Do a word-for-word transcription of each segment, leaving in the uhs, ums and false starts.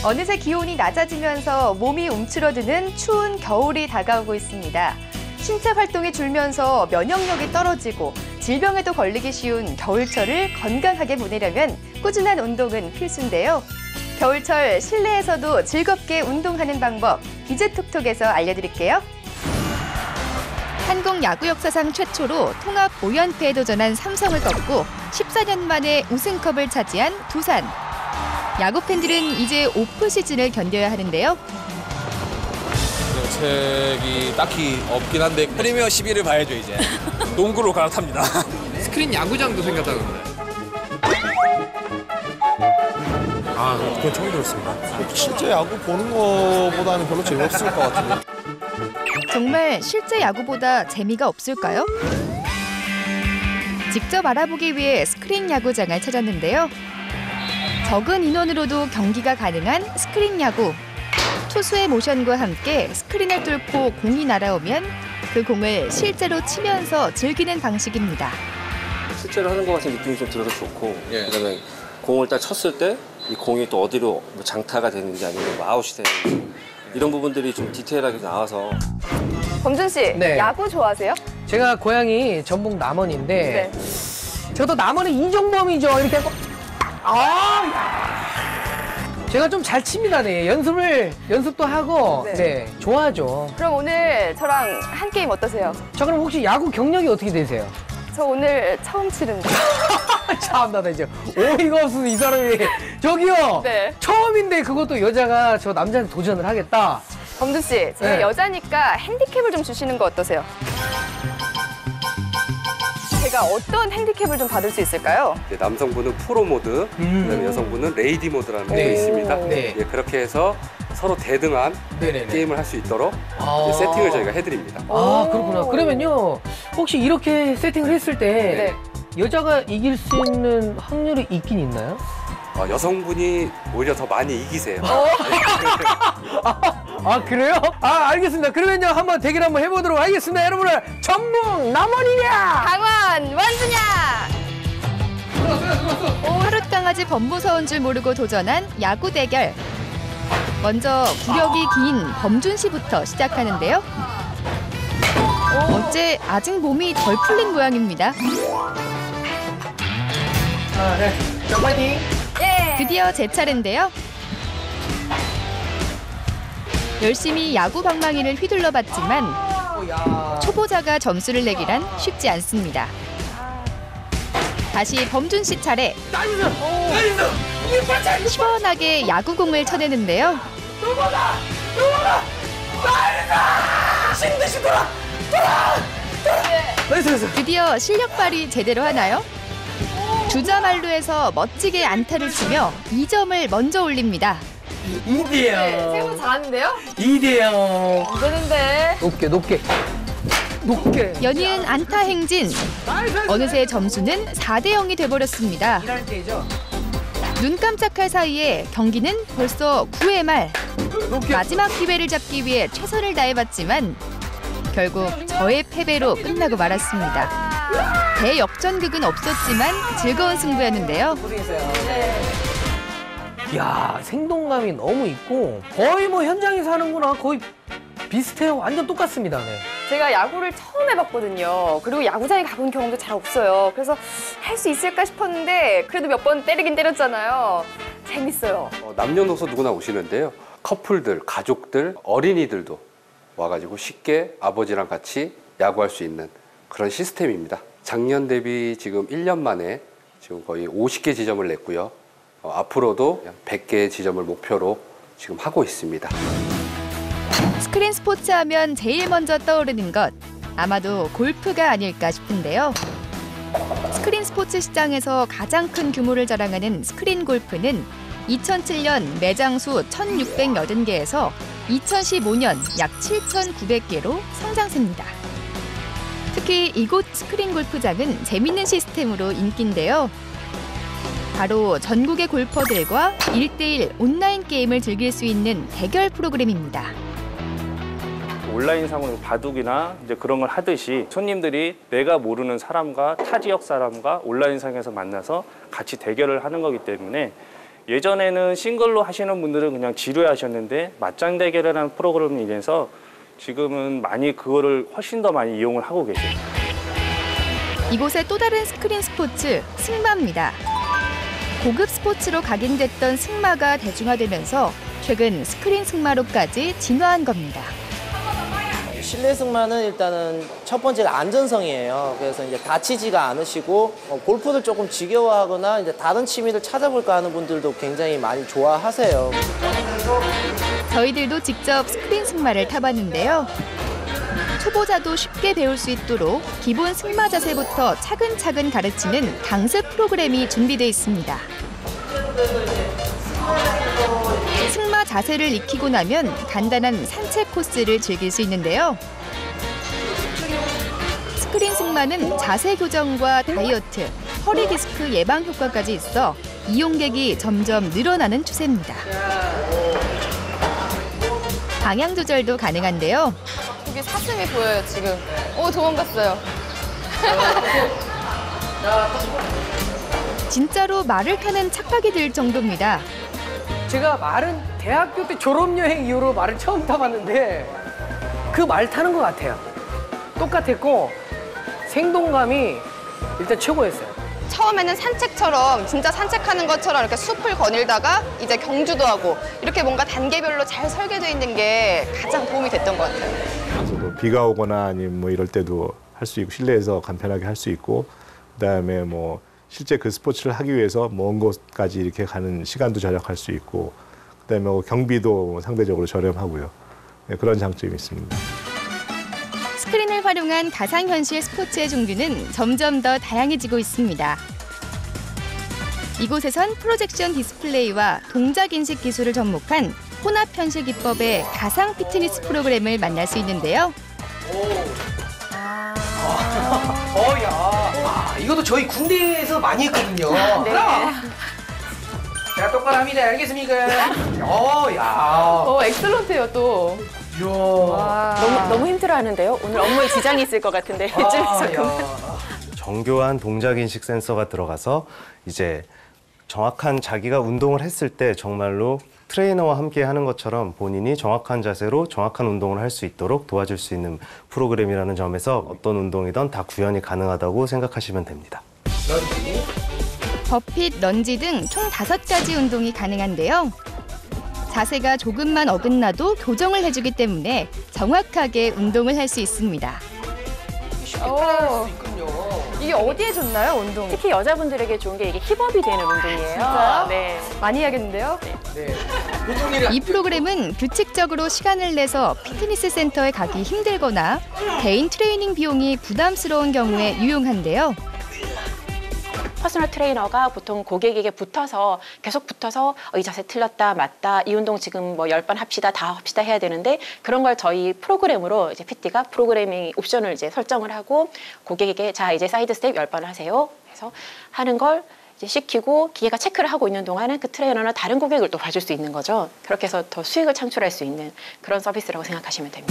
어느새 기온이 낮아지면서 몸이 움츠러드는 추운 겨울이 다가오고 있습니다. 신체 활동이 줄면서 면역력이 떨어지고 질병에도 걸리기 쉬운 겨울철을 건강하게 보내려면 꾸준한 운동은 필수인데요. 겨울철 실내에서도 즐겁게 운동하는 방법 기재톡톡에서 알려드릴게요. 한국 야구 역사상 최초로 통합 오 연패에 도전한 삼성을 꺾고 십사 년 만에 우승컵을 차지한 두산. 야구 팬들은 이제 오프 시즌을 견뎌야 하는데요. 정책이 딱히 없긴 한데 프리미어 십일을 봐야죠 이제. 농구로 갈아탑니다. 스크린 야구장도 생겼다던데. 아, 그건 처음 들었습니다. 실제 야구 보는 거보다는 별로 재미없을 것 같은데. 정말 실제 야구보다 재미가 없을까요? 직접 알아보기 위해 스크린 야구장을 찾았는데요. 적은 인원으로도 경기가 가능한 스크린 야구. 투수의 모션과 함께 스크린을 뚫고 공이 날아오면 그 공을 실제로 치면서 즐기는 방식입니다. 실제로 하는 것 같은 느낌이 좀 들어서 좋고 예. 그다음에 공을 딱 쳤을 때 이 공이 또 어디로 뭐 장타가 되는지 아니면 뭐 아웃이 되는지 이런 부분들이 좀 디테일하게 나와서. 범준 씨, 네. 야구 좋아하세요? 제가 고향이 전북 남원인데 네. 저도 남원은 이정범이죠. 이렇게 하고 아, 야. 제가 좀 잘 칩니다. 네. 연습을 연습도 하고 네. 네, 좋아하죠. 그럼 오늘 저랑 한 게임 어떠세요? 저 그럼 혹시 야구 경력이 어떻게 되세요? 저 오늘 처음 치는데. 참나 나 이제 어이가 없어서 이 사람이 저기요. 네. 처음인데 그것도 여자가 저 남자한테 도전을 하겠다. 범준 씨, 제가 네. 여자니까 핸디캡을 좀 주시는 거 어떠세요? 제가 어떤 핸디캡을 좀 받을 수 있을까요? 이제 남성분은 프로 모드, 음. 그다음에 여성분은 레이디 모드라는 네. 게 있습니다. 네. 예, 그렇게 해서 서로 대등한 네네네. 게임을 할 수 있도록 아. 이제 세팅을 저희가 해드립니다. 아, 그렇구나. 그러면요, 혹시 이렇게 세팅을 했을 때 네. 여자가 이길 수 있는 확률이 있긴 있나요? 어, 여성분이 오히려 더 많이 이기세요. 아, 아, 그래요? 아, 알겠습니다. 그러면요, 한번 대결 한번 해보도록 하겠습니다. 여러분들, 전북 남원이냐? 강원 원주냐! 하룻 강아지 범무서운 줄 모르고 도전한 야구 대결. 먼저 구력이 긴 범준 씨부터 시작하는데요. 어째 아직 몸이 덜 풀린 모양입니다. 아, 네. 자, 파이팅! 드디어 제 차례인데요. 열심히 야구 방망이를 휘둘러 봤지만 초보자가 점수를 내기란 쉽지 않습니다. 다시 범준 씨 차례. 시원하게 야구공을 쳐내는데요. 드디어 실력 발휘 제대로 하나요? 주자 만루에서 멋지게 안타를 치며 이 점을 먼저 올립니다. 이 대 영. 생각보다 잘하는데요? 이 대 영. 안 되는데. 높게, 높게. 높게. 연이은 안타 행진. 어느새 점수는 사 대 영이 돼버렸습니다. 일할 때죠. 눈 깜짝할 사이에 경기는 벌써 구 회 말. 마지막 기회를 잡기 위해 최선을 다해봤지만 결국 저의 패배로 끝나고 말았습니다. 대역전극은 없었지만 즐거운 승부였는데요. 이야, 생동감이 너무 있고 거의 뭐 현장에서 하는구나. 거의 비슷해요. 완전 똑같습니다. 네. 제가 야구를 처음 해봤거든요. 그리고 야구장에 가본 경험도 잘 없어요. 그래서 할 수 있을까 싶었는데 그래도 몇 번 때리긴 때렸잖아요. 재밌어요. 어, 남녀노소 누구나 오시는데요. 커플들, 가족들, 어린이들도 와가지고 쉽게 아버지랑 같이 야구할 수 있는 그런 시스템입니다. 작년 대비 지금 일 년 만에 지금 거의 오십 개 지점을 냈고요. 어, 앞으로도 백 개 지점을 목표로 지금 하고 있습니다. 스크린 스포츠 하면 제일 먼저 떠오르는 것 아마도 골프가 아닐까 싶은데요. 스크린 스포츠 시장에서 가장 큰 규모를 자랑하는 스크린 골프는 이천칠 년 매장 수 천육백팔십 개에서 이천십오 년 약 칠천구백 개로 성장세입니다. 특히 이곳 스크린 골프장은 재밌는 시스템으로 인기인데요. 바로 전국의 골퍼들과 일 대일 온라인 게임을 즐길 수 있는 대결 프로그램입니다. 온라인상으로 바둑이나 이제 그런 걸 하듯이 손님들이 내가 모르는 사람과 타 지역 사람과 온라인상에서 만나서 같이 대결을 하는 거기 때문에 예전에는 싱글로 하시는 분들은 그냥 지루해하셨는데 맞짱 대결이라는 프로그램을 인해서 지금은 많이 그거를 훨씬 더 많이 이용을 하고 계세요. 이곳의 또 다른 스크린 스포츠, 승마입니다. 고급 스포츠로 각인됐던 승마가 대중화되면서 최근 스크린 승마로까지 진화한 겁니다. 실내 승마는 일단은 첫 번째가 안전성이에요. 그래서 이제 다치지가 않으시고 어, 골프를 조금 지겨워하거나 이제 다른 취미를 찾아볼까 하는 분들도 굉장히 많이 좋아하세요. 저희들도 직접 스크린 승마를 타봤는데요. 초보자도 쉽게 배울 수 있도록 기본 승마 자세부터 차근차근 가르치는 강습 프로그램이 준비돼 있습니다. 승마 자세를 익히고 나면 간단한 산책 코스를 즐길 수 있는데요. 스크린 승마는 자세 교정과 다이어트, 허리 디스크 예방 효과까지 있어 이용객이 점점 늘어나는 추세입니다. 방향 조절도 가능한데요. 여기 사슴이 보여요, 지금. 오, 도망갔어요. 진짜로 말을 타는 착각이 들 정도입니다. 제가 말은 대학교 때 졸업여행 이후로 말을 처음 타봤는데 그 말 타는 것 같아요. 똑같았고 생동감이 일단 최고였어요. 처음에는 산책처럼, 진짜 산책하는 것처럼 이렇게 숲을 거닐다가 이제 경주도 하고 이렇게 뭔가 단계별로 잘 설계되어 있는 게 가장 도움이 됐던 것 같아요. 그래서 뭐 비가 오거나 아니면 뭐 이럴 때도 할 수 있고 실내에서 간편하게 할 수 있고 그다음에 뭐 실제 그 스포츠를 하기 위해서 먼 곳까지 이렇게 가는 시간도 절약할 수 있고 그다음에 뭐 경비도 상대적으로 저렴하고요. 네, 그런 장점이 있습니다. 스크린을 활용한 가상현실 스포츠의 종류는 점점 더 다양해지고 있습니다. 이곳에선 프로젝션 디스플레이와 동작인식 기술을 접목한 혼합현실 기법의 가상 피트니스 프로그램을 만날 수 있는데요. 어, 야. 아, 이것도 저희 군대에서 많이 했거든요. 네. 자, 똑바로 합니다. 알겠습니까? 어, 야. 오, 엑셀런트예요, 또. 이야. 너무, 너무 힘들어하는데요? 오늘 업무에 지장이 있을 것 같은데, 이쯤에서 그만. 정교한 동작인식 센서가 들어가서 이제 정확한 자기가 운동을 했을 때 정말로 트레이너와 함께 하는 것처럼 본인이 정확한 자세로 정확한 운동을 할 수 있도록 도와줄 수 있는 프로그램이라는 점에서 어떤 운동이든 다 구현이 가능하다고 생각하시면 됩니다. 버핏, 런지 등 총 다섯 가지 운동이 가능한데요. 자세가 조금만 어긋나도 교정을 해주기 때문에 정확하게 운동을 할 수 있습니다. 오, 이게 어디에 좋나요, 운동이? 특히 여자분들에게 좋은 게 이게 힙업이 되는 운동이에요. 진짜요? 네. 많이 해야겠는데요? 네. 이 프로그램은 규칙적으로 시간을 내서 피트니스 센터에 가기 힘들거나 개인 트레이닝 비용이 부담스러운 경우에 유용한데요. 퍼스널 트레이너가 보통 고객에게 붙어서 계속 붙어서 어, 이 자세 틀렸다, 맞다, 이 운동 지금 뭐 열 번 합시다, 다 합시다 해야 되는데 그런 걸 저희 프로그램으로 이제 피티가 프로그래밍 옵션을 이제 설정을 하고 고객에게 자 이제 사이드 스텝 열 번 하세요. 해서 하는 걸 이제 시키고 기계가 체크를 하고 있는 동안은 그 트레이너는 다른 고객을 또 봐줄 수 있는 거죠. 그렇게 해서 더 수익을 창출할 수 있는 그런 서비스라고 생각하시면 됩니다.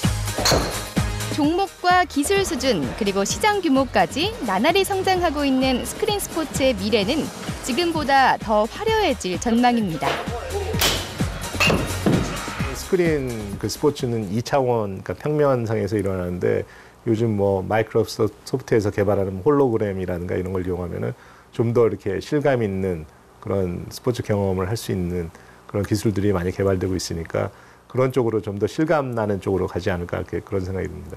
종목과 기술 수준 그리고 시장 규모까지 나날이 성장하고 있는 스크린 스포츠의 미래는 지금보다 더 화려해질 전망입니다. 스크린 그 스포츠는 이 차원, 그러니까 평면상에서 일어나는데 요즘 뭐 마이크로소프트에서 개발하는 홀로그램이라든가 이런 걸 이용하면은 좀 더 이렇게 실감 있는 그런 스포츠 경험을 할 수 있는 그런 기술들이 많이 개발되고 있으니까 그런 쪽으로 좀 더 실감 나는 쪽으로 가지 않을까 이렇게 그런 생각이 듭니다.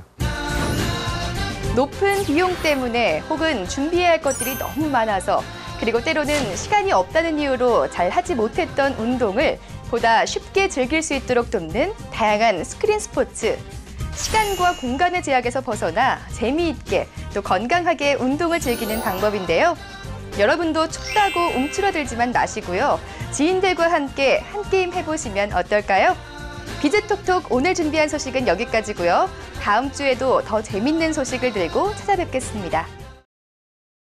높은 비용 때문에 혹은 준비해야 할 것들이 너무 많아서 그리고 때로는 시간이 없다는 이유로 잘 하지 못했던 운동을 보다 쉽게 즐길 수 있도록 돕는 다양한 스크린 스포츠. 시간과 공간의 제약에서 벗어나 재미있게 또 건강하게 운동을 즐기는 방법인데요. 여러분도 춥다고 움츠러들지만 마시고요. 지인들과 함께 한 게임 해보시면 어떨까요? 비즈톡톡 오늘 준비한 소식은 여기까지고요. 다음 주에도 더 재밌는 소식을 들고 찾아뵙겠습니다.